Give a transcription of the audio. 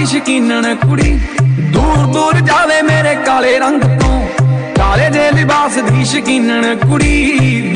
दी शकीनन कुड़ी, दूर दूर जावे मेरे काले रंग तो, काले जे लिबास दी शकीनन कुड़ी।